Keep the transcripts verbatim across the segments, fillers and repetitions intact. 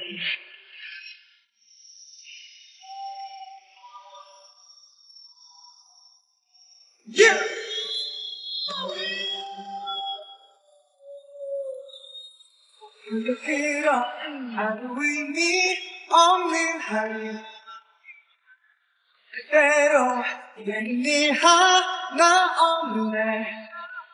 Yeah. 그렇게로 아무 의미 없는 하루 그대로 되는 일 하나 없는 날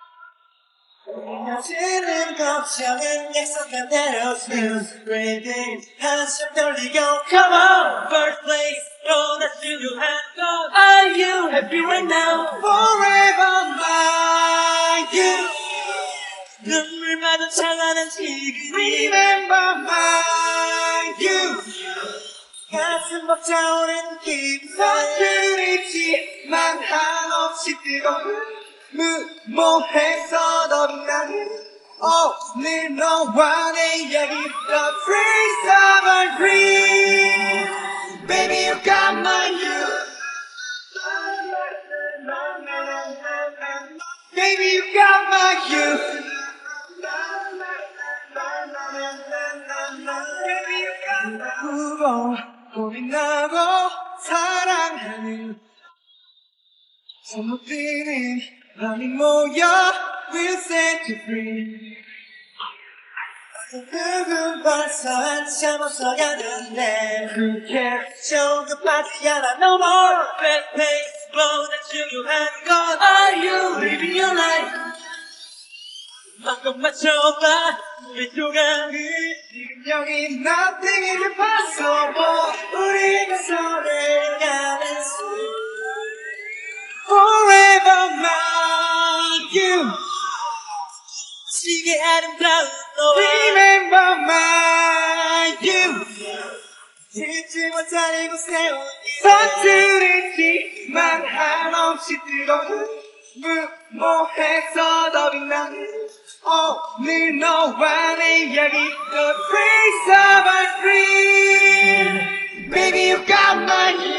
이어지는 걱정은 약속한 대로 Snooze, breathing 한숨 돌리고 Come on, first place 너나 중요한 건 Are you happy right now? Forever my you 눈물마저 찬란한 지금 Remember my you 가슴 벅차오는 기분 서투르지만 한없이 뜨거운 무모해서 더빈 나는 오늘 너와 내 이야기 The praise of our dream Baby you got my you Baby you got my you Baby you got my you 고민하고 사랑하는 손목들은 밤이 모여 We'll set you free 그분 벌써 한참 없어가는데 Who cares 조급하지 않아 No more Fast pace 보다 중요한 건 Are you living your life 마음껏 맞춰봐 우리 조각은 지금 여기 Nothing is impossible 우리가 손을 가는 순간 Forever my you 지게 아름다운 너와 Remember my you 잊지 못할 이곳에 온 서투르지만 한없이 뜨거운 무모해서 더 빛나는 오늘 너와 내 이야기 The praise of our dream Baby you got my